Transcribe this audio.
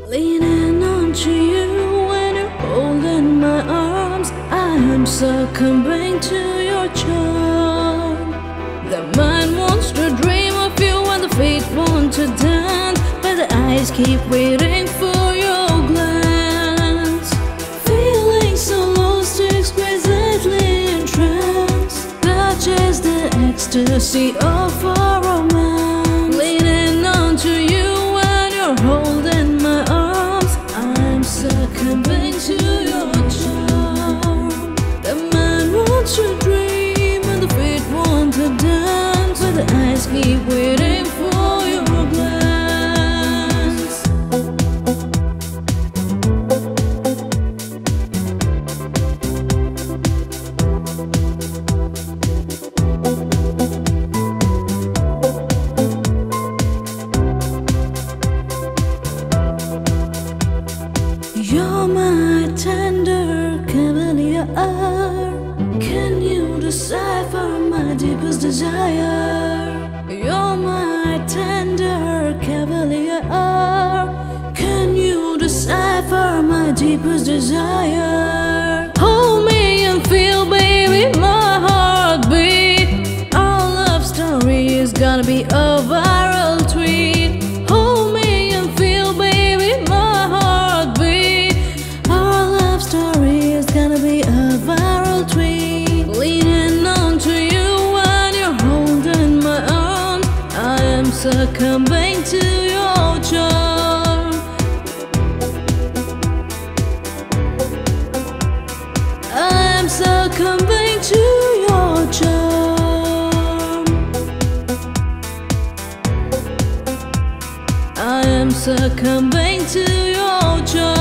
Leaning onto you when you're holding my arms, I am succumbing to your charm. The mind wants to dream of you and the feet want to dance, but the eyes keep waiting for your glance. Feeling so lost, exquisitely entranced, that is the ecstasy of our romance. Leaning onto you when you're holding my arms, I'm succumbing to your charm. The mind wants to dream and the feet want to dance, but the eyes keep waiting for your glance. You're my tender cavalier. Can you decipher my deepest desire? You're my tender cavalier. Can you decipher my deepest desire? Hold me and feel, baby, my heartbeat. Our love story is gonna be a viral tweet. Hold me and feel, baby, my heartbeat. Our love story is gonna be a viral tweet. Leaning onto you when you're holding my arms, I am succumbing to your charm. I am succumbing to your charm. I am succumbing to your charm.